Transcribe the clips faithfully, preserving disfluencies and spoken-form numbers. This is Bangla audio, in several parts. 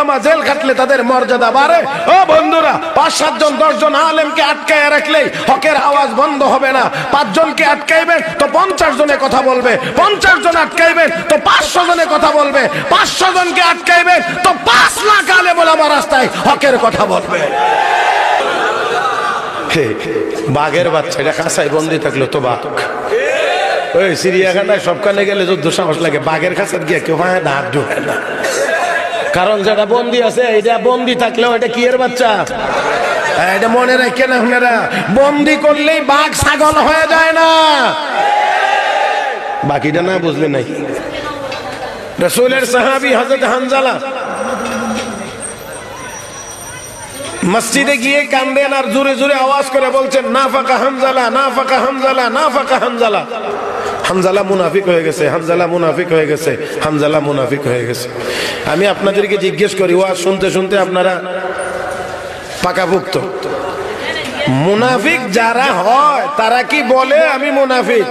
নামা জেল খাটলে তাদের মর্যাদা বাড়ে। ও বন্ধুরা, পাঁচ সাতজন দশজন আলেমকে আটকায় রাখলেই হকের আওয়াজ বন্ধ হবে না। পাঁচজনকে আটকাইবেন তো পঞ্চাশ জনে কথা বলবে, পঞ্চাশ জন আটকাইবেন তো পাঁচশো জনে কথা বলবে, পাঁচশো জনকে আটকাইবেন তো পাঁচ লাখ আলেম ওলামা রাস্তায় হকের কথা বলবে। বাঘের বাচ্চা এটা কাঁচাই বন্দি থাকলো তো বাঘ। ওই চিড়িয়াখানায় সবখানে গেলে যুদ্ধ সাহস লাগে, বাঘের কাছে গিয়ে কেউ হয় না, হাত ঢুকে না। কারণ যেটা বন্দি আছে এটা বন্দি থাকলেও এটা কি এর বাচ্চা, এটা মনে রাখেন আপনারা। বন্দি করলেই বাঘ ছাগল হয়ে যায় না। বাকিটা না বুঝলে নাই। রাসূলের সাহাবী হযরত হানজালা মসজিদে গিয়ে কান্দেন আর জোরে জোরে আওয়াজ করে বলছেন, নাফাকা হানজালা, নাফাকা হানজালা, নাফাকা হানজালা। হানজালা মুনাফিক হয়ে গেছে, হানজালা মুনাফিক হয়ে গেছে, হানজালা মুনাফিক হয়ে গেছে। আমি আপনাদেরকে জিজ্ঞেস করি, ওয়াজ শুনতে শুনতে আপনারা পাকাপুক্ত? মুনাফিক যারা হয় তারা কি বলে আমি মুনাফিক?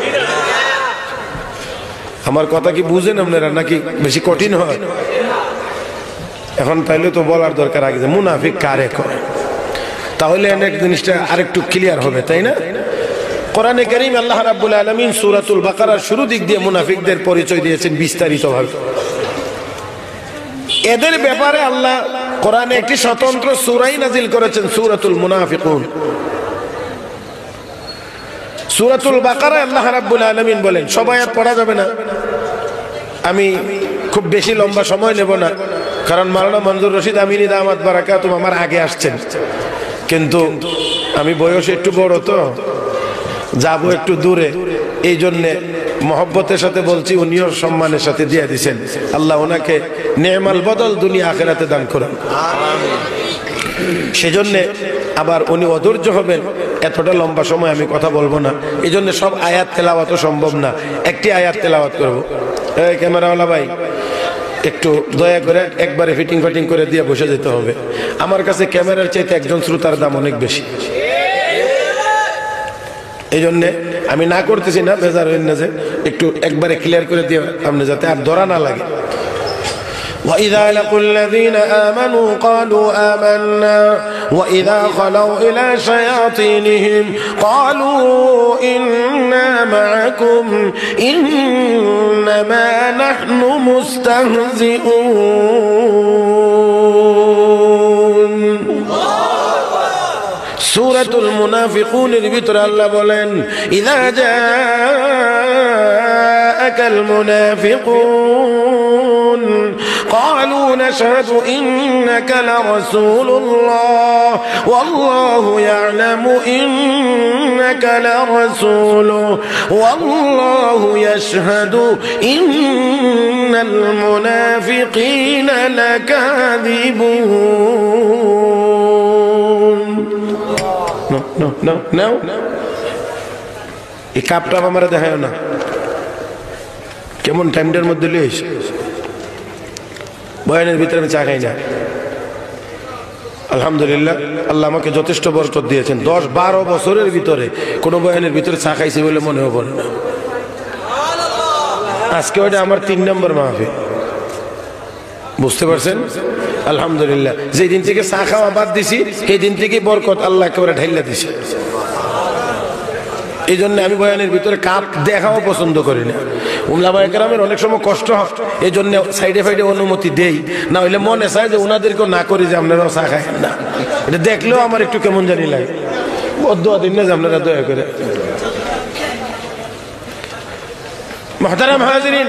আমার কথা কি বুঝেন আপনারা নাকি বেশি কঠিন হয়? এখন তাইলে তো বলার দরকার আগে মুনাফিক কারে করে, তাহলে অনেক জিনিসটা আরেকটু ক্লিয়ার হবে, তাই না? কোরআনে কারীম আল্লাহ রাব্বুল আলামিন সূরাতুল বাকারার শুরু দিক দিয়ে মুনাফিকদের পরিচয় দিয়েছেন বিস্তারিতভাবে। এদের ব্যাপারে আল্লাহ কোরআনে একটি স্বতন্ত্র সূরাই নাজিল করেছেন, সূরাতুল মুনাফিকুন। সূরাতুল বাকারায় আল্লাহ রাব্বুল আলামিন বলেন, সবাই আর পড়া যাবে না, আমি খুব বেশি লম্বা সময় নেব না, কারণ মাওলানা মনজুর রশিদ আমিনী দামাত বারাকাতুম আমার আগে আসছেন, কিন্তু আমি বয়সে একটু বড় তো যাবো একটু দূরে, এই জন্যে মহব্বতের সাথে বলছি, উনিও সম্মানের সাথে দিয়ে দিচ্ছেন। আল্লাহ ওনাকে নেমাল বদল দুনিয়া আখিরাতে দান করুন। সেজন্য আবার উনি অধৈর্য হবেন, এতটা লম্বা সময় আমি কথা বলবো না, এই জন্য সব আয়াত তেলাওয়াত সম্ভব না, একটি আয়াত তেলাওয়াত করবো। এই ক্যামেরাওয়ালা ভাই একটু দয়া করে একবারে ফিটিং ফাটিং করে দিয়ে বসে যেতে হবে। আমার কাছে ক্যামেরার চাইতে একজন শ্রোতার দাম অনেক বেশি, এই জন্যে আমি না করতেছি না, বেজার হইন না, যে একটু একবারে ক্লিয়ার করে দিয়ে আপনি যাতে আর ধরা না লাগে। وَإِذَا لَقُوا الَّذِينَ آمَنُوا قَالُوا آمَنَّا وَإِذَا خَلَوْا إِلَى شَيَاطِينِهِمْ قَالُوا إِنَّا مَعَكُمْ إِنَّمَا نَحْنُ مُسْتَهْزِئُونَ। সূরাতুল মুনাফিকুনের ভিতরে আল্লাহ বলেন, ইযা জাআকাল মুনাফিকুন قالوا نشهد إنك لرسول الله والله يعلم إنك لرسوله والله يشهد إن المنافقين لكاذبون। No, no, no, no. এই কাপটা আমরা দেখায় না, কেমন টাইমটার মধ্যে লইস বয়ানের ভিতরে আমি চা খাই না। আলহামদুলিল্লাহ, আল্লাহ আমাকে যথেষ্ট বরকত দিয়েছেন। দশ বারো বছরের ভিতরে কোনো বয়ানের ভিতরে চা খাইছি বলে মনে হবে না। আজকে ওইটা আমার তিন নম্বর মাহফিল, বুঝতে পারছেন? আলহামদুলিল্লাহ, যেই দিন থেকে চা খাওয়া বাদ দিছি সেই দিন থেকে বরকত আল্লাহ একেবারে ঢাইলা দিছে। এই জন্য আমি বয়ানের ভিতরে কাপ দেখাও পছন্দ করি না। উলামায়ে কেরামের অনেক সময় কষ্ট হয়, এই জন্য সাইডে ফাইডে অনুমতি দেই, না হইলে মনে চায় যে ওনাদেরকেও না করি যে আপনারাও চা খায় না। এটা দেখলেও আমার একটু কেমন জানি লাগে। বদুয়া দিন না যে আপনারা দয়া করে। মুহতারাম হাজিরিন,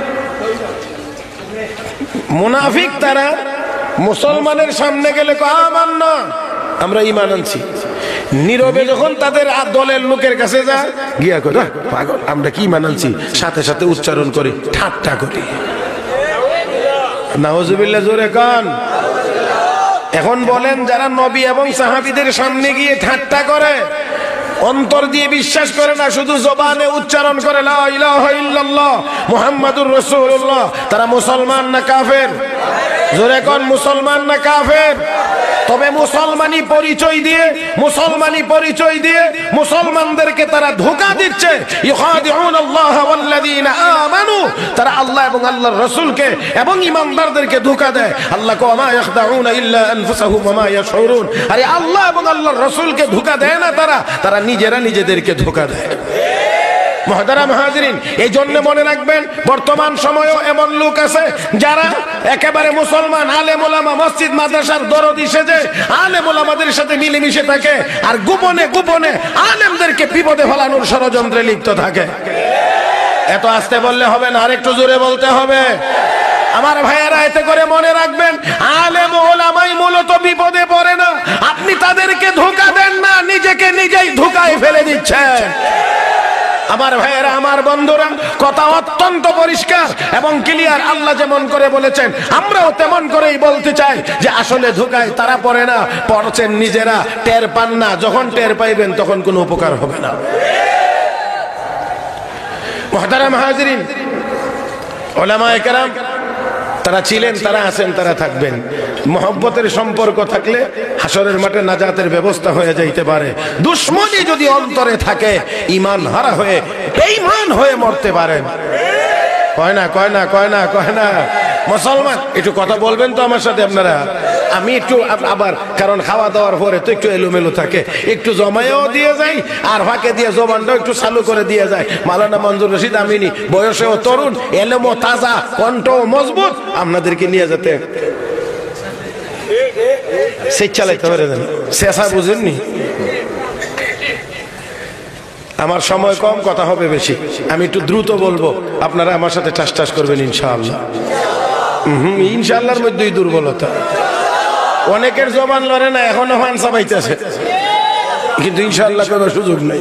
মুনাফিক তারা মুসলমানের সামনে গেলে আমান্না, আমরা ঈমান আনছি, নীরবে যখন তাদের দলের লোকের কাছে যায় গিয়া কই পাগল আমরা কি ঈমান আনছি, সাথে সাথে উচ্চারণ করি, ঠাট্টা করি। নাউজুবিল্লাহ, জোরে কান। এখন বলেন, যারা নবী এবং সাহাবীদের সামনে গিয়ে ঠাট্টা করে, অন্তর দিয়ে বিশ্বাস করে না, শুধু জবানে উচ্চারণ করে লা ইলাহা ইল্লাল্লাহ মুহাম্মাদুর রাসূলুল্লাহ, তারা মুসলমান না কাফের? জোরে কোন, মুসলমান না কাফের? তবে মুসলমানি পরিচয় দিয়ে মুসলমানি পরিচয় দিয়ে মুসলমানদেরকে তারা ধোঁকা দিচ্ছে। ইউখাদিউনাল্লাহ ওয়াল্লাযীনা আমানু, তারা আল্লাহ এবং আল্লাহর রাসূলকে এবং ঈমানদারদেরকে ধোঁকা দেয়। আল্লাহ কো মা ইয়াখদাউনা ইল্লা আনফুসাহুম ওয়া মা ইয়াশউরুন। আরে আল্লাহ এবং আল্লাহর রাসূলকে ধোঁকা দেয় না তারা, তারা নিজেরা নিজেদেরকে ধোঁকা দেয়। মুহতারাম হাজিরিন, এই জন্য মনে রাখবেন বর্তমান সময়েও এমন লোক আছে যারা একেবারে মুসলমান আলেম ওলামা মসজিদ মাদ্রাসার দরদি সেজে আলেম ওলামাদের সাথে মিলেমিশে থাকে, আর গোপনে গোপনে আলেমদেরকে বিপদে ফেলানোর ষড়যন্ত্রে লিপ্ত থাকে। এত আস্তে বললে হবে না, আরেকটু জোরে বলতে হবে। আমার ভাইয়েরা, এতে করে মনে রাখবেন আলেম ওলামাই মূলত বিপদে পড়ে না, আপনি তাদেরকে ধোঁকা দেন না, নিজেকে নিজেই ধোঁকায় ফেলে দিচ্ছেন। আমার ভাইয়েরা, আমার বন্ধুরা, কথা অত্যন্ত পরিষ্কার এবং ক্লিয়ার। আল্লাহ যেমন করে বলেছেন আমরাও তেমন করেই বলতে চাই যে আসলে ধোঁকায় তারা পড়ে না, পড়ছেন নিজেরা, টের পান না। যখন টের পাইবেন তখন কোনো উপকার হবে না। মুহতারাম হাজিরিন, উলামায়ে কেরাম তারা ছিলেন, তারা আছেন, তারা থাকবেন। মহব্বতের সম্পর্ক থাকলে হাসরের মাঠে নাজাতের ব্যবস্থা হয়ে যাইতে পারে। দুশ্মনী যদি অন্তরে থাকে ঈমান হারা হয়ে বেঈমান হয়ে মরতে পারেন। কয় না কয় না কয় না কয় না মুসলমান, একটু কথা বলবেন তো আমার সাথে আপনারা। আমি একটু আবার, কারণ খাওয়া দাওয়ার পরে তো একটু এলোমেলো থাকে, একটু জমায়েও দিয়ে যাই আর ফাঁকে দিয়ে জবানটাও একটু চালু করে দিয়ে যায়। মাওলানা মঞ্জুর রশিদ আমিনী বয়সেও তরুণ, এলেমও তাজা, কণ্ঠও মজবুত, আপনাদেরকে নিয়ে যেতে সে চালাইতে পারে দেন। শেষা বুঝেননি? আমার সময় কম, কথা হবে বেশি, আমি একটু দ্রুত বলবো, আপনারা আমার সাথে টাস টাস করবেন ইনশাআল্লাহ। হম ইনশাআল্লাহর মধ্যেই দুর্বলতা। অনেকের জবান লড়ে না, এখনো হানসা পাইতেছে, কিন্তু ইনশাআল্লাহ কোনো সুযোগ নাই।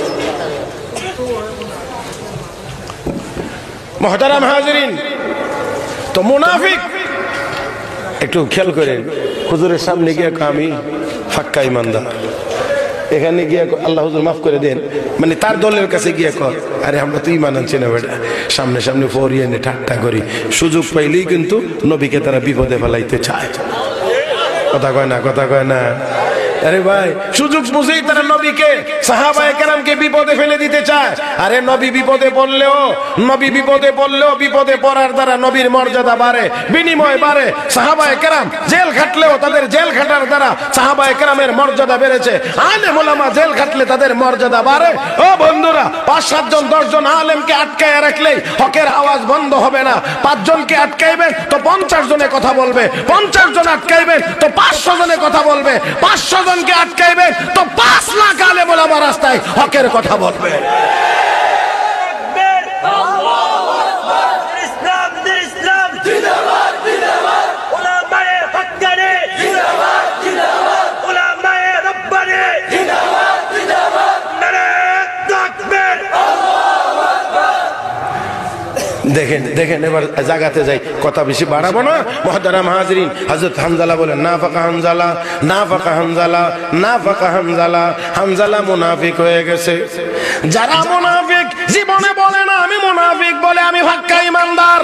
মুহতারাম হাজিরিন, তো মুনাফিক একটু খেয়াল করেন। হুজুরের সামনে গিয়ে আমি ফাক্কা ইমানদার, এখানে গিয়ে আল্লাহ হুজুর মাফ করে দেন, মানে তার দলের কাছে গিয়ে কর আরে আমরা তো ইমান আনছি না বেটা, সামনে সামনে ফরিয়ে এনে ঠাট্টা করি। সুযোগ পাইলেই কিন্তু নবীকে তারা বিপদে ফেলাইতে চায়। কথা কয় না কথা কয় না আরে ভাই, সুযোগ বুঝেই তারা নবীকে সাহাবায়ে কেরামকে বিপদে ফেলে দিতে চায়। আরে নবী বিপদে পড়লেও নবী বিপদে পড়লেও বিপদে পড়ার দ্বারা নবীর মর্যাদা বাড়ে, বিনিময় বাড়ে। সাহাবায়ে কেরাম জেল খাটলেও তাদের জেল খাটার দ্বারা সাহাবায়ে কেরামের মর্যাদা বেড়েছে। আলেম ওলামা জেল খাটলে তাদের মর্যাদা বাড়ে। ও বন্ধুরা, পাঁচ সাতজন দশজন আলেমকে আটকায় রাখলেই হকের আওয়াজ বন্ধ হবে না। পাঁচজনকে আটকাইবেন তো পঞ্চাশ জনে কথা বলবে, পঞ্চাশ জন আটকাইবেন তো পাঁচশো জনে কথা বলবে, পাঁচশো জনকে আটকাইবেন তো পাঁচ লাখ আলেম ওলামা রাস্তায় হকের কথা বলবে। দেখেন দেখেন এবার জাগাতে যাই, কথা বেশি বাড়াবো না। মুহতারাম হাজিরিন, হযরত হানজালা বলেন না ফাকা হানজালা না ফাকা হানজালা না ফাকা হানজালা, হানজালা মুনাফিক হয়ে গেছে। যারা মুনাফিক জীবনে বলে না আমি মুনাফিক, বলে আমি ফাক্কা ইমানদার।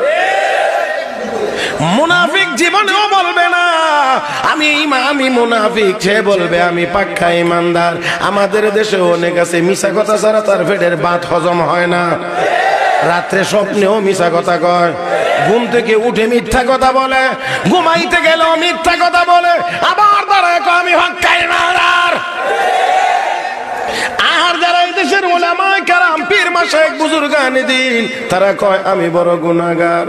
মুনাফিক জীবনেও বলবে না আমি আমি মুনাফিক, সে বলবে আমি পাক্কা ইমানদার। আমাদের দেশে অনেক আছে মিছা কথা ছাড়া তার পেটের ভাত হজম হয় না। রাত্রে স্বপ্নেও মিছা কথা কয়, ঘুম থেকে উঠে মিথ্যা কথা বলে, ঘুমাইতে গেলেও মিথ্যা কথা বলে, আবার দাঁড়ায় কয় আমি পাক্কা ইমানদার। আর যারা এই দেশের উলামায়ে কেরাম পীর মাশায়েখ বুজুর্গানে দ্বীন, তারা কয় আমি বড় গুনাহগার।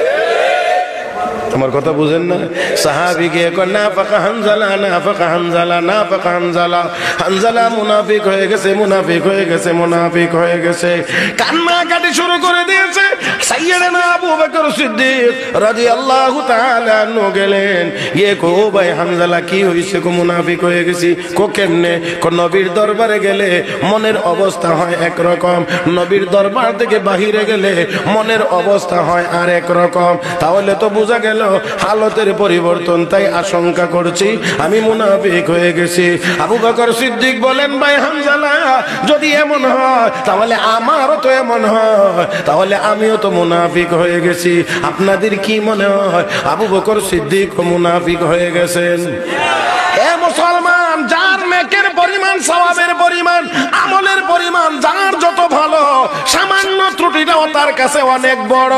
আমার কথা বুঝেন না? সাহাবী গিয়ে কয় না ফাকা হানজালা না ফাকা হানজালা না ফাকা হানজালা, হানজালা মুনাফিক হয়ে গেছে মুনাফিক হয়ে গেছে মুনাফিক হয়ে গেছে। কান্নাকাটি শুরু করে দিয়েছে। সাইয়্যিদানা আবু বকর সিদ্দিক রাদিয়াল্লাহু তাআলা আনহু গেলেন, গিয়ে কো ভাই হানজালা কি হইছে? কো মুনাফিক হয়ে গেছি। কো কেমনে? কো নবীর দরবারে গেলে মনের অবস্থা হয় একরকম, নবীর দরবার থেকে বাহিরে গেলে মনের অবস্থা হয় আর এক রকম। তাহলে তো বোঝা গেল হালতের পরিবর্তন, তাই আশঙ্কা করছি আমি মুনাফিক হয়ে গেছি। আবু বকর সিদ্দিক বলেন, ভাই হামজালা, যদি এমন হয় তাহলে আমারও তো এমন হয়, তাহলে আমিও তো মুনাফিক হয়ে গেছি। আপনাদের কি মনে হয় আবু বকর সিদ্দিক মুনাফিক হয়ে গেছেন? এ মুসলমান, যার নেকের পরিমাণ, সওয়াবের পরিমাণ, আমলের পরিমাণ যার যত ভালো, সামান্য ত্রুটিটাও তার কাছে অনেক বড়।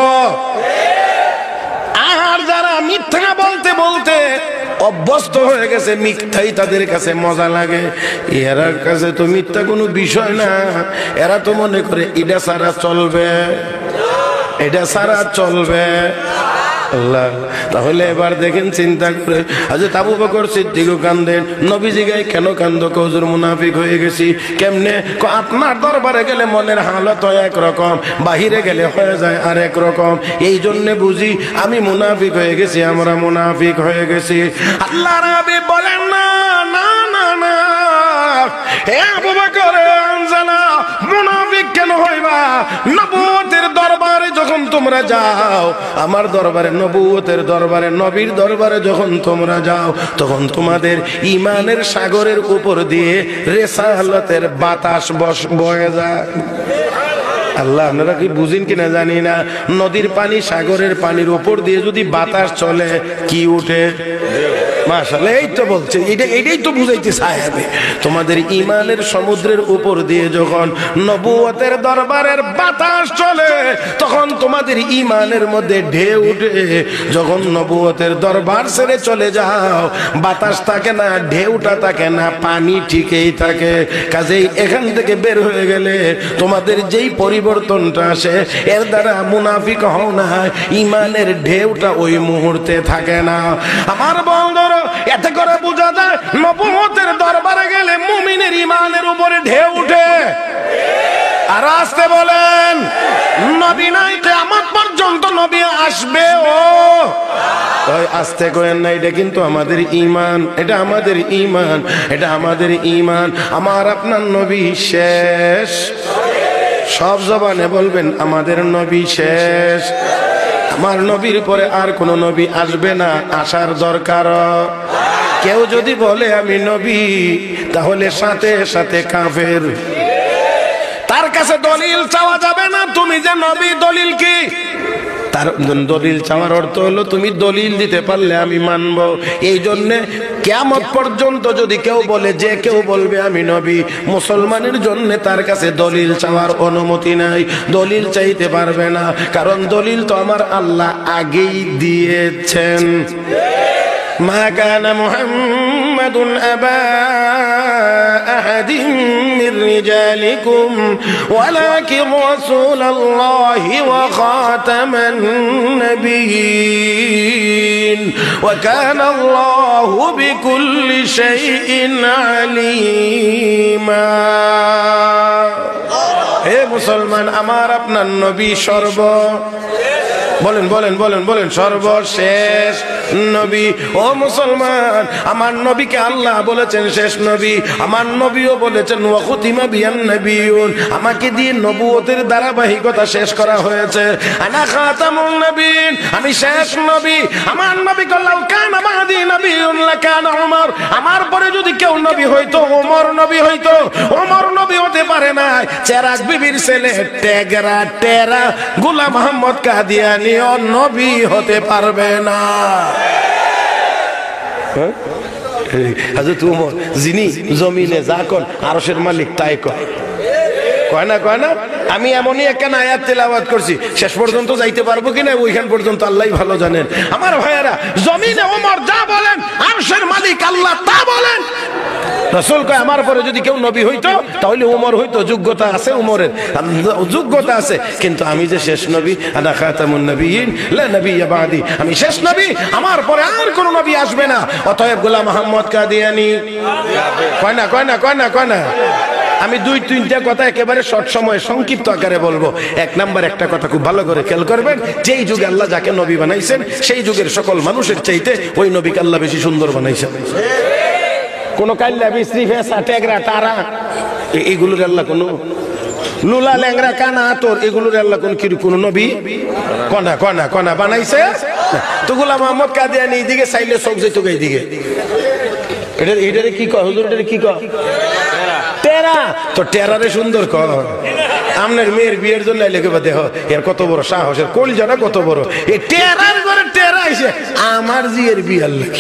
আর যারা মিথ্যা বলতে বলতে অভ্যস্ত হয়ে গেছে, মিথ্যাই তাদের কাছে মজা লাগে, এরার কাছে তো মিথ্যা কোনো বিষয় না। এরা তো মনে করে এটা সারা চলবে, এটা সারা চলবে। আল্লাহ, তাহলে এবার দেখেন চিন্তা করে, হযরত আবু বকর সিদ্দিক কান্দেন। নবীজি গায়ে কেন কান্দো? হুজুর মুনাফিক হয়ে গেছি। কেমনে? আপনার দরবারে গেলে মনের হালত হয় একরকম, বাহিরে গেলে হয়ে যায় আরেক রকম। এই জন্য বুঝি আমি মুনাফিক হয়ে গেছি, আমরা মুনাফিক হয়ে গেছি। আল্লাহর হাবিব বলেন, না না না না, হে আবু বকর আনজালা, মুনাফিক কেন হইবা? নবুয়তের দরবারে যখন তোমরা যাও, আমার দরবারে, নবুয়তের দরবারে, নবীর দরবারে যখন তোমরা যাও, তখন তোমাদের ঈমানের সাগরের উপর দিয়ে রিসালাতের বাতাস বয়ে যায়। আল্লাহ, আপনারা কি বুঝেন কিনা জানি না, নদীর পানি সাগরের পানির উপর দিয়ে যদি বাতাস চলে, কি উঠে? মাশাআল্লাহ, এই তো বলছে, এটা এটাই তো বুঝাইতে চাই আমি। তোমাদের ঈমানের সমুদ্রের উপর দিয়ে যখন নবুয়তের দরবারের বাতাস চলে, তখন তোমাদের ঈমানের মধ্যে ঢেউ উঠে। যখন নবুয়তের দরবার ছেড়ে চলে যাও, বাতাস থাকে না, ঢেউটা থাকে না, পানি ঠিকই থাকে। কাজেই এখান থেকে বের হয়ে গেলে তোমাদের যেই পরিবর্তনটা আসে, এর দ্বারা মুনাফিক হও না, ঈমানের ঢেউটা ওই মুহূর্তে থাকে না। আমার বন্ধুরা, এতে করে বোঝা যায় নবুয়তের দরবারে গেলে মুমিনের ঈমানের উপরে ঢেউ উঠে। আর আসতে বলেন, নবী নাই, কিয়ামত পর্যন্ত নবী আসবে। ও ওই আসতে করেন না, এটা কিন্তু আমাদের ঈমান, এটা আমাদের ঈমান, এটা আমাদের ঈমান। আমার আপনার নবী শেষ। সব জবানে বলবেন, আমাদের নবী শেষ। আমার নবীর পরে আর কোন নবী আসবে না, আসার দরকার। কেউ যদি বলে আমি নবী, তাহলে সাথে সাথে কাফের। তার কাছে দলিল চাওয়া যাবে না, তুমি যে নবী, দলিল কি? তার দলিল চাওয়ার অর্থ হলো তুমি দলিল দিতে পারলে আমি মানব। এই জন্য কিয়ামত পর্যন্ত যদি কেউ বলে, যে কেউ বলবে আমি নবী, মুসলমানের জন্য তার কাছে দলিল চাওয়ার অনুমতি নাই, দলিল চাইতে পারবে না। কারণ দলিল তো আমার আল্লাহ আগেই দিয়েছেন। মা কানা মুহাম্মাদুন আবা আহাদিন মির রিজালিকুম ওয়ালাকিন রাসূলুল্লাহি ওয়া খাতামান নাবিয়্যিন ওয়া কানা আল্লাহু বিকুল্লি শাইইন আলীমা। হে মুসলমান, আমার আপনার নবী সর্ব, বলেন বলেন বলেন বলেন, সর্বশেষ নবী। ও মুসলমান, আমার নবীকে আল্লাহ বলেছেন শেষ নবী। আমার নবীও বলেছেন ওয়া খুতিমা বিয়ান নবিয়্যুন, আমাকে দিয়ে নবুয়তের ধারাবাহিকতা শেষ করা হয়েছে। আনা খাতামুন নবিয়্যিন, আমি শেষ নবী। আমার নবী কল্লাউ কানা বাদি নবিয়্যুন লাকানা উমর, আমার পরে যদি কেউ নবী হইতো, ওমর নবী হইতো। ওমর নবী হতে পারে না, চেরাগ বিবির ছেলে টেগরা টেরা গোলাম মোহাম্মদ কাদিয়ানি ও নবী হতে পারবে না। হযরত ওমর, যিনি জমিনে যা কোন আরশের মালিক তাই কয়, কয় না কয় না? আমি এমনই একটা আয়াত তেলাওয়াত করছি, শেষ পর্যন্ত যাইতে পারবো কিনা ওইখান পর্যন্ত আল্লাহই ভালো জানেন। আমার ভাইয়েরা, জমিনে ওমর যা বলেন, আরশের মালিক আল্লাহ তা বলেন। রাসূল কয়, আমার পরে যদি কেউ নবী হইতো তাহলে ওমর হইতো। যোগ্যতা আছে ওমরের, যোগ্যতা আছে, কিন্তু আমি যে শেষ নবী, আনা খাতামুন নবিয়্যিন লা নবিয়্যা বাদি, আমি শেষ নবী, আমার পরে আর কোন নবী আসবে না। অতএব গোলাম মোহাম্মদ কাদিয়ানি কয় না কয় না কয় না কয় না। আমি দুই তিনটা কথা একেবারে শর্ট সময়ে সংক্ষিপ্ত আকারে বলবো। এক নাম্বার একটা কথা খুব ভালো করে খেয়াল করবেন, যেই যুগে আল্লাহ যাকে নবী বানাইছেন, সেই যুগের সকল মানুষের চাইতে ওই নবীকে আল্লাহ বেশি সুন্দর বানাইছেন। কোন কাল্লা বিশ্রী ফেসা টেগরা তারা এইগুলোর আল্লাহ কোনো লুলা ল্যাংরা কানা তোর এগুলোর আল্লাহ কোন কি কোন নবী কনা কনা কনা বানাইছে তো গোলাম মোহাম্মদ কাদিয়ানী এইদিকে চাইলে চোখ যেত এইদিকে এটা এটারে কি কয় হুজুর এটারে কি কয় টেরা তো টেরারে সুন্দর কর আপনার মেয়ের বিয়ের জন্য লেগে দেহ এর কত বড় সাহসের কলজাটা কত বড় এই টেরার করে টেরা এসে আমার জিয়ের বিয়ার লাগে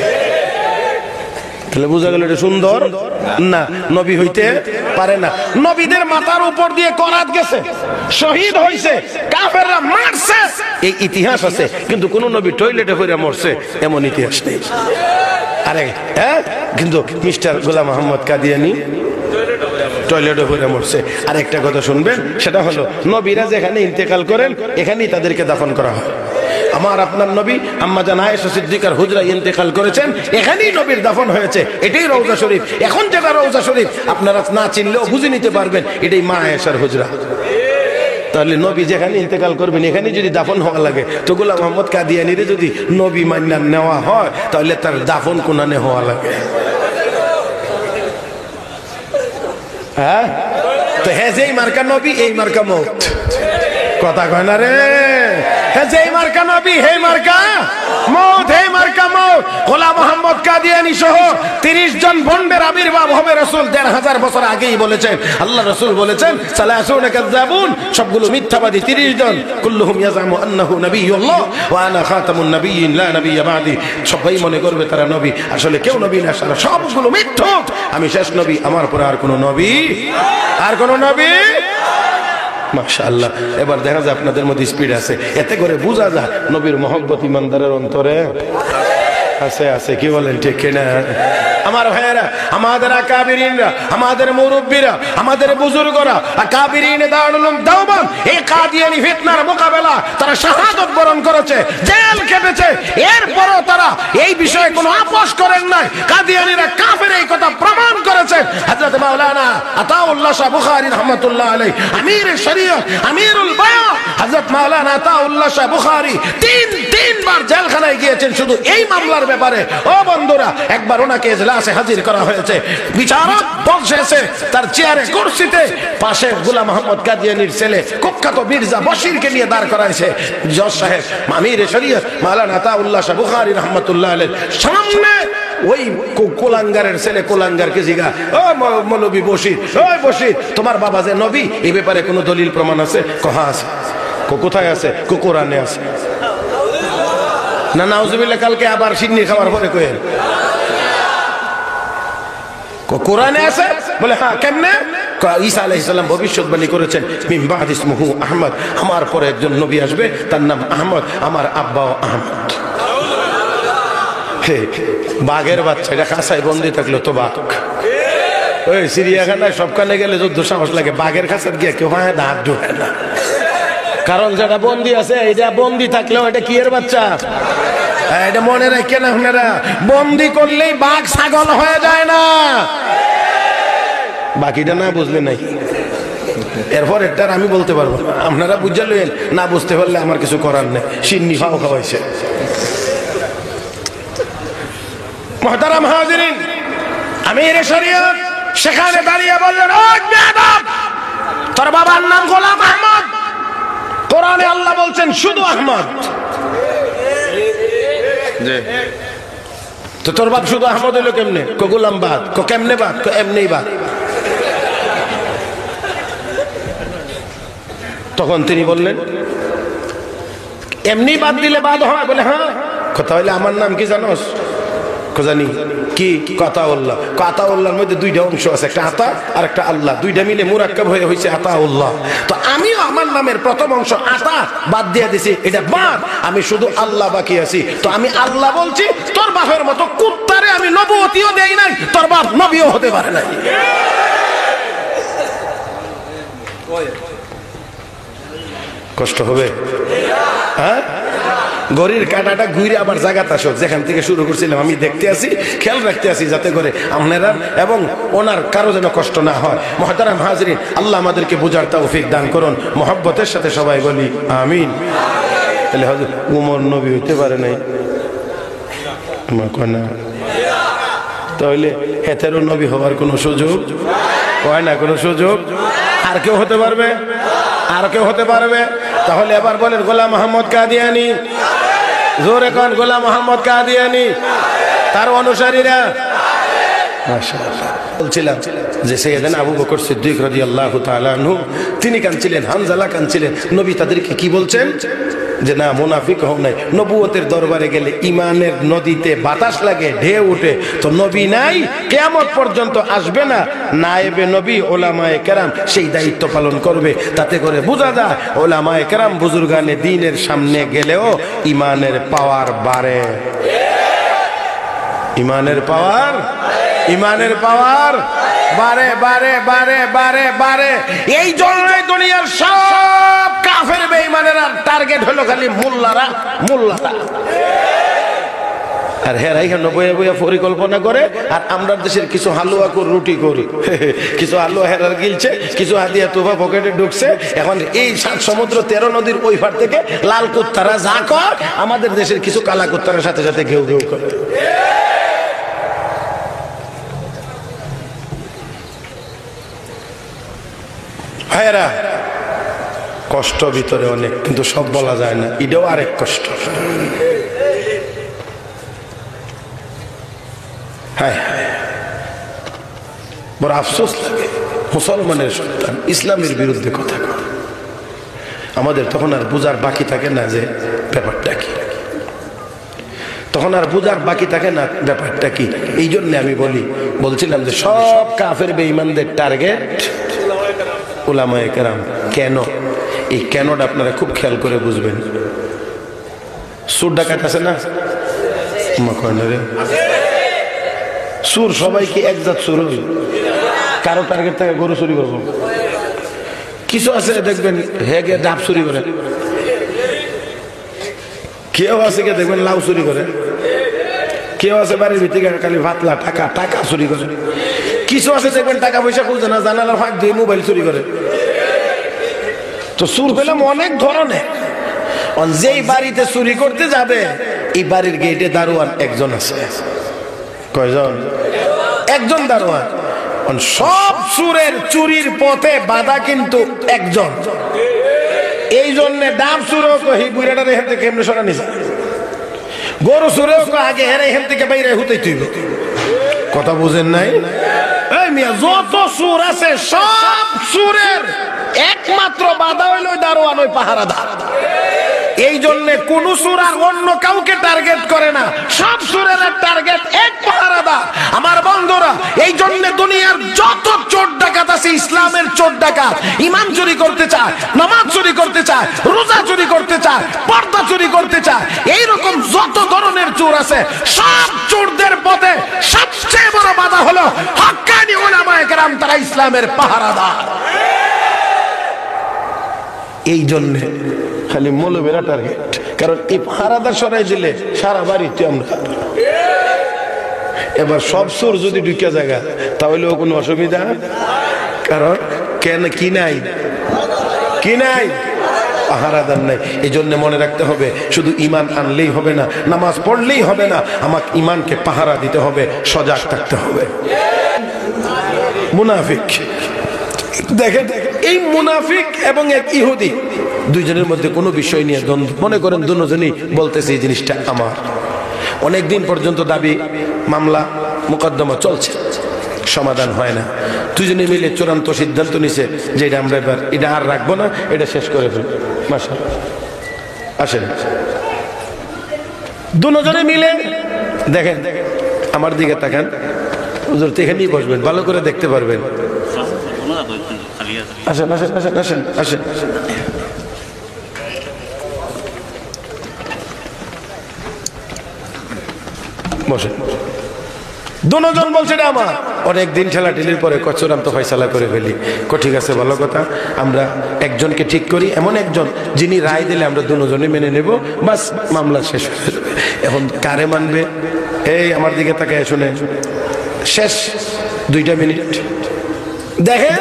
তাহলে বোঝা গেল এটা সুন্দর না নবী হইতে পারে না নবীদের মাথার উপর দিয়ে করাত গেছে শহীদ হইছে কাফেররা মারছে এই ইতিহাস আছে কিন্তু কোন নবী টয়লেটে পড়ে মরছে এমন ইতিহাস নেই আরে হ্যাঁ কিন্তু মিস্টার গোলাম মোহাম্মদ কাদিয়ানী টয়লেটে পড়ে মরছে আর একটা কথা শুনবেন সেটা হলো নবীরা যেখানে ইন্তেকাল করেন এখানেই তাদেরকে দাফন করা হয় আমার আপনার নবী আম্মা জান আয়েশা সিদ্দিকার হুজরা ইন্তেকাল করেছেন এখানেই নবীর দাফন হয়েছে এটাই রওজা শরীফ এখন যেটা রওজা শরীফ আপনারা না চিনলেও বুঝে নিতে পারবেন এটাই মা আয়েশার হুজরা তাহলে নবী যেখানে ইন্তেকাল করবেন এখানে যদি দাফন হওয়া লাগে তো গোলাম মোহাম্মদ কাদিয়ানীরে যদি নবী মান্না নেওয়া হয় তাহলে তার দাফন কোনানে হওয়া লাগে হ্যাঁ তো হ্যাঁ যেই মার্কা নবী এই মার্কা মৌত কথা কয় না রে হ্যাঁ যেই মার্কা নবী হে মার্কা মৌত হে মার্কা মৌত গোলাম মোহাম্মদ কাদিয়ানী সহ তিরিশ জন ভন্ডের আবির্ভাব হবে রাসূল দেড় হাজার বছর আগেই বলেছেন আল্লাহ রাসূল বলেছেন সালাসুনা কাযাবুন সবগুলো মিথ্যাবাদী তিরিশ জন কুল্লুহুম ইয়াজামু আন্নাহু নাবিয়্যুল্লাহ ওয়া আনা খাতামুন নাবিয়্যিন লা নাবিয়্যা বাদি সবাই মনে করবে তারা নবী আসলে কেউ নবী না সারা সবগুলো মিথ্যক আমি শেষ নবী আমার পরে আর কোনো নবী আর কোনো নবী মাশাআল্লাহ এবার দেখা যায় আপনাদের মধ্যে স্পিড আছে এতে করে বোঝা যায় নবীর মহব্বত ইমানদারের অন্তরে আছে আছে কি বলেন ঠিক কিনা আমার ভাইয়েরা আমাদের আকাবিরিনরা আমাদের মুরব্বিরা আমাদের বুজুর্গরা আকাবিরিনে দারুল উলুম দেওবন্দ এই কাদিয়ানী ফিতনার মোকাবেলা তারা শাহাদাত বরণ করেছে জেল কেটেছে এরপরও তারা এই বিষয়ে কোনো আপোষ করেন নাই কাদিয়ানীরা কাফের এই কথা প্রমাণ করেছে হযরত মাওলানা আতাউল্লাহ শাহ বুখারী রাহমাতুল্লাহ আলাইহি আমিরে শরীয়ত আমিরুল বায়ান হযরত মাওলানা আতাউল্লাহ শাহ বুখারী তিন তিনবার জেলখানায় গিয়েছেন শুধু এই মামলার ব্যাপারে ও বন্ধুরা একবার ওনাকে ইজলাসে হাজির করা হয়েছে বিচারক বসেছে তার চেয়ারে কুরসিতে পাশে গোলাম মোহাম্মদ কাদিয়ানীর ছেলে কুখ্যাত মির্জা বশিরকে নিয়ে দাঁড় করাইছে জজ সাহেব আমিরে শরীয়ত মাওলানা আতাউল্লাহ শাহ বুখারী রাহমাতুল্লাহ আলাইহি সামনে ওই কোলাঙ্গারের ছেলে কোলাঙ্গারকে জিগা ও মৌলভী বশির ওই বশির তোমার বাবা যে নবী এই ব্যাপারে কোনো দলিল প্রমাণ আছে কহা আছে কোথায় আছে কোরআনে আছে না নাউজুবিল্লাহ কালকে আবার সিন্নি খাওয়ার পরে কইেন কোরআনে আছে বলে হ্যাঁ কেমনে ঈসা আলাইহিস সালাম ভবিষ্যৎবাণী করেছেন মিন বাদ ইসমুহু আহমদ আমার পরে একজন নবী আসবে তার নাম আহমদ আমার আব্বাও আহমদ হে বাঘের বাচ্চা এটা খাঁচায় বন্দি থাকলো তো বাঘ ওই চিড়িয়াখানায় সবখানে গেলে যুদ্ধ সাহস লাগে বাঘের খাঁচার গিয়ে কেউ হ্যাঁ হাত ঢুকে না কারণ যেটা বন্দি আছে এটা বন্দি থাকলেও এটা কি এর বাচ্চা এটা মনে রাখে না আপনারা বন্দি করলেই বাঘ ছাগল হয়ে যায় না বাকিটা না বুঝলে নাই এরপর এটা আমি বলতে পারবো না আপনারা বুঝে লইলেন না বুঝতে পারলে আমার কিছু করার নেই সিন্নি খাও খাওয়াইছে মুহতারাম হাজিরিন আমিরে শরীয়ত সেখানে দাঁড়িয়ে বললেন ও বেয়াদব তোর বাবার নাম গোলাম আহমদ কোরআনে আল্লাহ বলছেন শুধু আহমদ তো তোর বাপ শুধু আহমদ হইলো কেমনে কো গোলাম বাদ কো কেমনে বাদ কো এমনি বাদ তখন তিনি বললেন এমনি বাদ দিলে বাদ হয় বলে হ্যাঁ কথা হইলে আমার নাম কি জানোস জানি কি আতাউল্লাহ আতাউল্লাহর মধ্যে দুইটা অংশ আছে একটা আতা আর একটা আল্লাহ দুইটা মিলে মুরাক্কাব হয়ে হয়েছে আতাউল্লাহ তো আমিও আমার নামের প্রথম অংশ আতা বাদ দিয়ে দিছি এটা বাদ আমি শুধু আল্লাহ বাকি আছি তো আমি আল্লাহ বলছি তোর বাপের মতো কুত্তারে আমি নবুয়তিও দেই নাই তোর বাপ নবীও হতে পারে নাই কষ্ট হবে হ্যাঁ গড়ির কাঁটাটা ঘুরে আবার জায়গাতে আসো যেখান থেকে শুরু করছিলাম আমি দেখতে আসি খেয়াল রাখতে আসি যাতে করে আপনারা এবং ওনার কারো যেন কষ্ট না হয় মুহতারাম হাজিরিন আল্লাহ আমাদেরকে বুঝার তৌফিক দান করুন মহব্বতের সাথে সবাই বলি আমিন তাহলে হযরত ওমর নবী হইতে পারে নাই না তাহলে হেতেরও নবী হওয়ার কোনো সুযোগ হয় না কোনো সুযোগ আর কেউ হতে পারবে? আর কেউ হতে পারবে? তাহলে এবার বলেন গোলাম মোহাম্মদ কাদিয়ানী। জোরে কোন গোলাম মোহাম্মদ কাদিয়ানী, তার অনুসারীরা। মাশাআল্লাহ। বলছিলাম যে সাইয়েদনা আবু বকর সিদ্দিক রাদিয়াল্লাহু তাআলা আনহু তিনি কাঁদছিলেন, হানজালা কাঁদছিলেন। নবী তাদেরকে কি বলছেন? যে না, মুনাফিক হও নাই। নবুয়তের দরবারে গেলে ইমানের নদীতে বাতাস লাগে, ঢেউ উঠে। তো নবী নাই, কিয়ামত পর্যন্ত আসবে না। নায়েবে নবী ওলামায়ে কেরাম সেই দায়িত্ব পালন করবে। তাতে করে বোঝা যায় ওলামায়ে কেরাম বুজুর্গানে দ্বীনের সামনে গেলেও ইমানের পাওয়ার বাড়ে। ইমানের পাওয়ার ইমানের পাওয়ার বাড়ে বাড়ে বাড়ে বাড়ে বাড়ে। এই জন্যই দুনিয়ার সব কাফের বেঈমানেরা টার্গেট হলো খালি মোল্লারা মোল্লারা। আর হেরাই কেন বইয়া বইয়া পরিকল্পনা করে, আর আমরা দেশের কিছু হালুয়া করে রুটি করি, কিছু হালুয়া হেরার গিলছে, কিছু হাতিয়া তোফা পকেটে ঢুকছে। এখন এই সাত সমুদ্র তেরো নদীর ওই পার থেকে লাল কুত্তারা যা কর, আমাদের দেশের কিছু কালা কুত্তারের সাথে সাথে ঘেউ ঘেউ করে। ভাইয়েরা, কষ্ট ভিতরে অনেক, কিন্তু সব বলা যায় না। এটাও আরেক কষ্ট। হ্যাঁ, বড় আফসোস লাগে মুসলমানের সন্তান ইসলামের বিরুদ্ধে কথা কয়। আমাদের তখন আর বুঝার বাকি থাকে না যে ব্যাপারটা কি, তখন আর বুঝার বাকি থাকে না ব্যাপারটা কি। এই জন্য আমি বলি বলছিলাম যে সব কাফের বেঈমানদের টার্গেট উলামায়ে কেরাম। কেন? এই কেনটা আপনারা খুব খেয়াল করে বুঝবেন। সুর ডাকাত আছে না? সুর সবাই কি একজাত সুর? কারো টার্গেট থাকে গরু চুরি করবো, কিছু আছে দেখবেন হেগে ডাব চুরি করে, কেউ আছে কে দেখবেন লাউ চুরি করে, কেউ আছে বাড়ির ভিতরে খালি ভাতলা টাকা টাকা চুরি করে, কিছু আছে দেখবেন টাকা পয়সা খুঁজে না, জানালার ফাঁক দিয়ে মোবাইল চুরি করে। তো চুর পেলাম অনেক ধরনের। যেই বাড়িতে চুরি করতে যাবে এই বাড়ির গেটে দারোয়ান একজন আছে। কয়জন? একজন দারোয়ান। সব চুরের চুরির পথে বাধা কিন্তু একজন। এই জন্য ডাব চুরও কহি বুড়াটার এখান থেকে কেমনে সরা নিছে, গরু চুরেও আগে হেরে এখান থেকে বাইরে হতেই তুইব। কথা বুঝেন নাই? যত সুর আছে সব সুরের একমাত্র বাধা হইল দারোয়ান, ওই পাহারাদার। এই জন্য কোন সুর আর অন্য কাউকে টার্গেট করে না, সব সুরের টার্গেট এক পাহারাদার। আমার বন্ধুরা, এই জন্য দুনিয়ার যত চোর ডাকাত আছে ইসলামের চোর ডাকাত, ইমান চুরি করতে চায়, নামাজ চুরি করতে চায়, রোজা চুরি করতে চায়, পর্দা চুরি করতে চায়, এইরকম যত ধরনের চোর আছে সব চোরদের পথে সবচেয়ে বড় বাধা হলো হক্কানি উলামায়ে কেরাম, তারা ইসলামের পাহারাদার। এই জন্য খালি মৌলবীরা টার্গেট, কারণ এই পাহারাদার সরাই দিলে সারা বাড়িতে আমরা। এবার সব সুর যদি ঢুকে জায়গা তাহলেও কোনো অসুবিধা, কারণ কেন কি নাই কি নাই পাহারাদার নাই। এই জন্য মনে রাখতে হবে শুধু ইমান আনলেই হবে না, নামাজ পড়লেই হবে না, আমাকে ইমানকে পাহারা দিতে হবে, সজাগ থাকতে হবে। মুনাফিক, দেখেন এই মুনাফিক এবং এক ইহুদি দুইজনের মধ্যে কোনো বিষয় নিয়ে দ্বন্দ্ব। মনে করেন দুজনই বলতেছে এই জিনিসটা আমার, অনেকদিন পর্যন্ত দাবি মামলা মোকদ্দমা চলছে, সমাধান হয় না। দুজনে মিলে চূড়ান্ত সিদ্ধান্ত নিছে যে এটা আমরা এবার এটা আর রাখবো না, এটা শেষ করে ফেলি। মাশাআল্লাহ, আসেন দুজনে মিলে দেখেন, আমার দিকে তাকান, হুজুর এখানেই বসবেন, ভালো করে দেখতে পারবেন। আসেন আসেন আসেন আসেন আসেন বসেন। দুজন বলছে এটা আমার। অনেকদিন ঠেলাঠেলির পরে কচুরাম তো ফয়সালা করে ফেলি। ঠিক আছে, ভালো কথা, আমরা একজনকে ঠিক করি, এমন একজন যিনি রায় দিলে আমরা দুজনে মেনে নেব, বাস মামলা শেষ হয়ে যাবে। এখন কারে মানবে? এই আমার দিকে তাকায় শুনেন, শেষ দুইটা মিনিট দেখেন।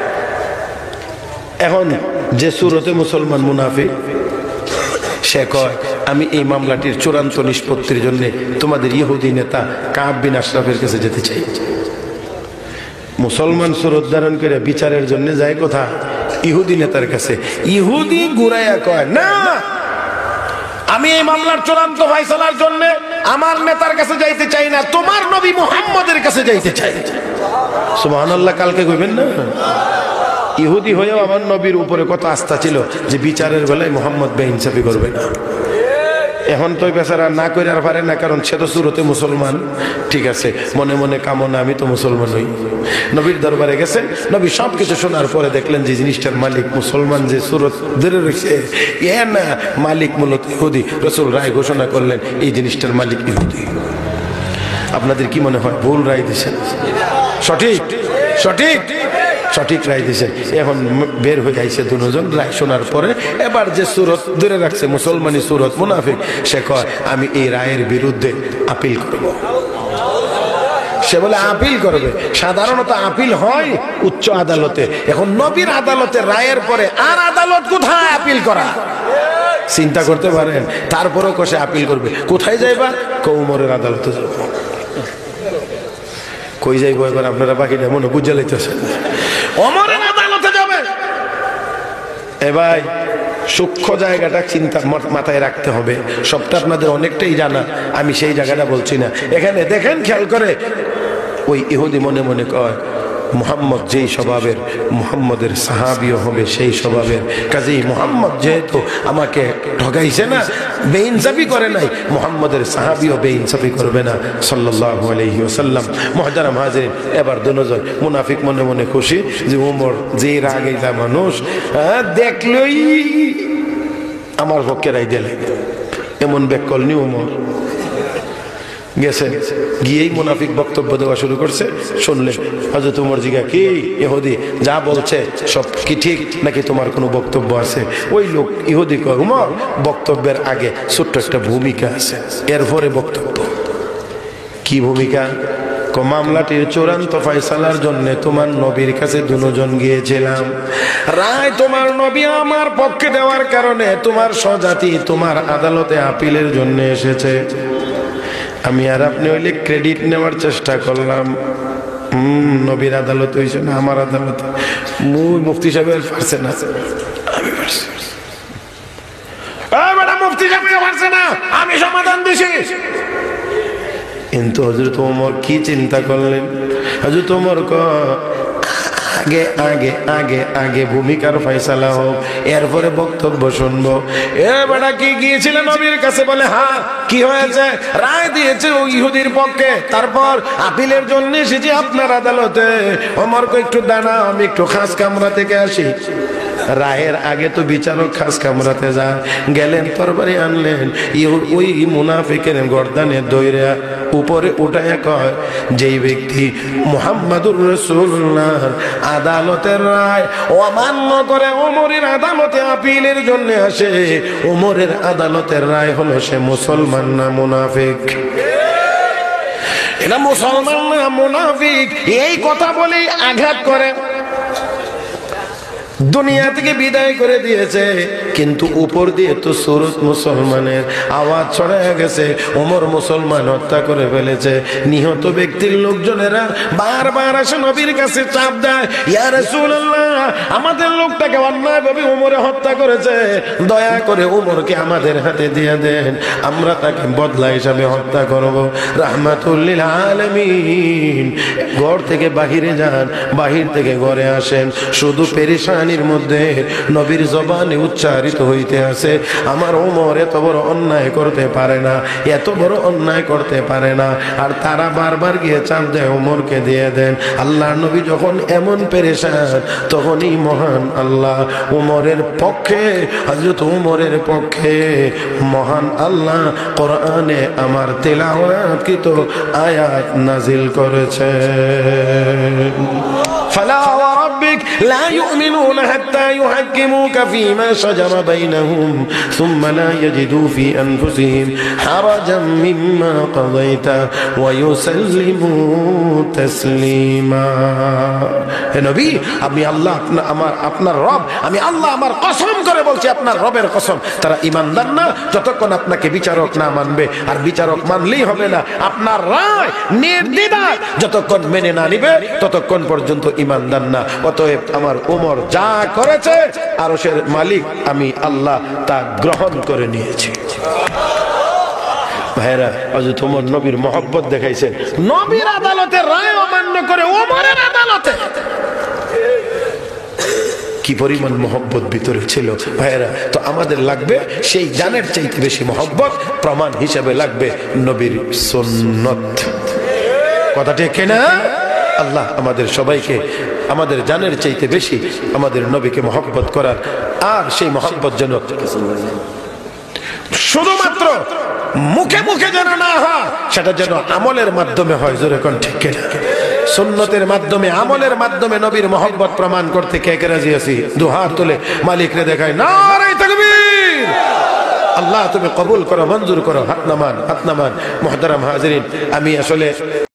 এখন যে সুরতে মুসলমান মুনাফিক, সে কয় আমি এই মামলাটির চূড়ান্ত নিষ্পত্তির জন্য তোমাদের ইহুদি নেতা কাব বিন আশরাফের কাছে যেতে চাই। মুসলমান সুরত ধারণ করে বিচারের জন্য যায় কোথা? ইহুদি নেতার কাছে। ইহুদি ঘুরাইয়া কয়, না, আমি এই মামলার চূড়ান্ত ফয়সালার জন্য আমার নেতার কাছে যাইতে চাই না, তোমার নবী মুহাম্মদের কাছে যাইতে চাই। সুবহানাল্লাহ, কালকে কইবেন না? ইহুদি হয়েও আমার নবীর উপরে কত আস্থা ছিল যে বিচারের বেলায় মুহাম্মদ বেইনসাফি করবে না। এখন তো বেচারা না করে আর পারে না, কারণ সে তো সুরতে মুসলমান। ঠিক আছে, মনে মনে কামনা আমি তো মুসলমান হই। নবীর দরবারে গেছেন, নবী সব কিছু শোনার পরে দেখলেন যে জিনিসটার মালিক মুসলমান, যে সুরত ধরে রয়েছে এ না, মালিক মূলত ইহুদি। রাসূল রায় ঘোষণা করলেন এই জিনিসটার মালিক ইহুদি। আপনাদের কি মনে হয় ভুল রায় দিয়েছেন? সঠিক? সঠিক সঠিক রায় দিয়েছে। এখন বের হয়ে যাইছে দুজন রায় শোনার পরে। এবার যে সুরত ধরে রাখছে মুসলমানি সুরত মুনাফিক, সে কয় আমি এই রায়ের বিরুদ্ধে আপিল করব। সে বলে আপিল করবে। সাধারণত আপিল হয় উচ্চ আদালতে, এখন নবীর আদালতে রায়ের পরে আর আদালত কোথায় আপিল করা? চিন্তা করতে পারেন। তারপরেও কষে আপিল করবে। কোথায় যাইবা? কৌমরের আদালতে যাব। কই যাইব এবার? আপনারা বাকিটা মনে বুঝে লাইতেছেন, ওমরের আদালতে যাবে। এ ভাই, সূক্ষ্ম জায়গাটা চিন্তা মাথায় রাখতে হবে। সবটা আপনাদের অনেকটাই জানা, আমি সেই জায়গাটা বলছি না। এখানে দেখেন, খেয়াল করে, ওই ইহুদি মনে মনে কয় মুহাম্মদ যেই স্বভাবের, মুহাম্মদের সাহাবিও হবে সেই স্বভাবের। কাজেই মুহাম্মদ যেহেতু আমাকে ঠকাইছে না, বেইনসাফি করে নাই, মুহাম্মদের সাহাবিও বেইনসাফি করবে না সাল্লাল্লাহু আলাইহি ওয়াসাল্লাম। মুহতারাম হাজিরিন, এবার দুজন মুনাফিক মনে মনে খুশি যে ওমর যে রাগেইলা মানুষ, দেখলই আমার পক্ষে রায় দিলে, এমন ব্যাকল নি ওমর। গেছে, গিয়েই মুনাফিক বক্তব্য দেওয়া শুরু করছে। শুনলেন হযরত ওমর জিজ্ঞা, কি ইহুদি যা বলছে সব কি ঠিক নাকি তোমার কোনো বক্তব্য আছে? ওই লোক ইহুদি কয়, ওমর বক্তব্যের আগে ছোট্ট একটা ভূমিকা আছে, এরপরে বক্তব্য। কি ভূমিকা? মামলাটির চূড়ান্ত ফয়সালার জন্য তোমার নবীর কাছে দুজন গিয়েছিলাম, রায় তোমার নবী আমার পক্ষে দেওয়ার কারণে তোমার স্বজাতি তোমার আদালতে আপিলের জন্য এসেছে। আমি আর আপনি হইলে ক্রেডিট নেওয়ার চেষ্টা করলাম, হম নবীর আদালত হয়েছে না আমার আদালত, মুফতি সাহেবের পারছে না, আমি পারছি, মুফতি সাহেব পারছে না, আমি সমাধান দিছি। কিন্তু হযরত ওমর কি চিন্তা করলেন? হযরত ওমর আগে আগে আগে আগে ভূমিকার ফয়সালা হোক, এরপরে বক্তব্য শুনবো। এ বেটা কি গিয়েছিল নবীর কাছে? বলে হ্যাঁ। কি হয়েছে? রায় দিয়েছে ও ইহুদির পক্ষে, তারপর আপিলের জন্য এসেছি আপনার আদালতে। ওমর কো একটু দাঁড়া, আমি একটু খাস কামরা থেকে আসি। রায়ের আগে তো বিচারক খাস কামরাতে যায়, গেলেন তরবারি আনলেন, ওই মুনাফিকের গর্দানে দইরা উপরে উঠায় কয়, যেই ব্যক্তি মুহাম্মাদুর রাসূলুল্লাহ আদালতের রায় অমান্য করে ওমরের আদালতে আপিলের জন্য আসে, ওমরের আদালতের রায় হলো সে মুসলমান না মুনাফিক? এটা মুসলমান না মুনাফিক? এই কথা বলে আঘাত করে দুনিয়া থেকে বিদায় করে দিয়েছে, কিন্তু উপর দিয়ে তো সুরত মুসলমানের আওয়াজ ছড়ায় গেছে। ওমর মুসলমান হত্যা করে ফেলেছে। নিহত ব্যক্তির লোকজনেরা বারবার আসে নবীর কাছে চাপ দেয়, ইয়া রাসূলুল্লাহ আমাদের লোকটাকে অন্যায়ভাবে ওমরে হত্যা করেছে, দয়া করে ওমরকে আমাদের হাতে দিয়ে দেন, আমরা তাকে বদলা হিসাবে হত্যা করব। রাহমাতুল লিল আলামিন ঘর থেকে বাহিরে যান, বাহির থেকে ঘরে আসেন, শুধু পেরেশানি মধ্যে নবীর জবানে উচ্চারিত হইতে আছে, আমার ওমর এত বড় অন্যায় করতে পারে না, এত বড় অন্যায় করতে পারে না। আর তারা বারবার গিয়ে চাপ দেয় ওমরকে দিয়ে দেন। আল্লাহ নবী যখন এমন পেরেশান, তখনই মহান আল্লাহ ওমরের পক্ষে, হযরত ওমরের পক্ষে মহান আল্লাহ কোরআনে আমার তেলাওয়াতকৃত আয়াত নাজিল করেছে। ফালা ওয়া রাব্বি রাব্বিক লা ইউমিনুনা হাত্তা ইউহাক্কিমুকা ফীমা শাজারা বাইনাহুম সুম্মা লা ইয়াজিদু ফী আনফুসিহিম হারাজাম মিম্মা কাযাইতা ওয়া ইউসাল্লিমু তাসলিমা। হে নবী, আমি আল্লাহ আমার আপনার রব, আমি আল্লাহ আমার কসম করে বলছি, আপনার রবের কসম, তারা ঈমানদার না যতক্ষণ আপনাকে বিচারক না মানবে। আর বিচারক মানলেই হবে না, আপনার রায় নির্দ্বিধায় যতক্ষণ মেনে না নিবে ততক্ষণ পর্যন্ত ঈমানদার না। অতএব আমার ওমর যা করেছে আরশের মালিক আমি আল্লাহ তা গ্রহণ করে নিয়েছি। ভাইরা, হযরত ওমর নবীর মহব্বত দেখাইছে, নবীর আদালতে রায় অমান্য করে ওমরের আদালতে কি পরিমাণ মহব্বত ভিতরে ছিল। ভাইরা, তো আমাদের লাগবে সেই জানের চাইতে বেশি মহব্বত, প্রমাণ হিসেবে লাগবে নবীর সুন্নত। কথা ঠিক কিনা? আল্লাহ আমাদের সবাইকে আমাদের জানের চাইতে বেশি আমাদের নবীকে মহব্বত করার, আর সেই মহব্বত যেন শুধুমাত্র মুখে মুখে যেন না হয়, সেটা যেন আমলের মাধ্যমে হয়। জোরে কোন ঠিক কিনা? সুন্নতের মাধ্যমে, আমলের মাধ্যমে নবীর মহব্বত প্রমাণ করতে কে কে রাজি আছি? দুহাত তুলে মালিকরে দেখায় নারে তাকবীর। আল্লাহ তুমি কবুল করো, মঞ্জুর করো। হাত নামান, হাত নামান। মুহতারাম হাজিরিন, আমি আসলে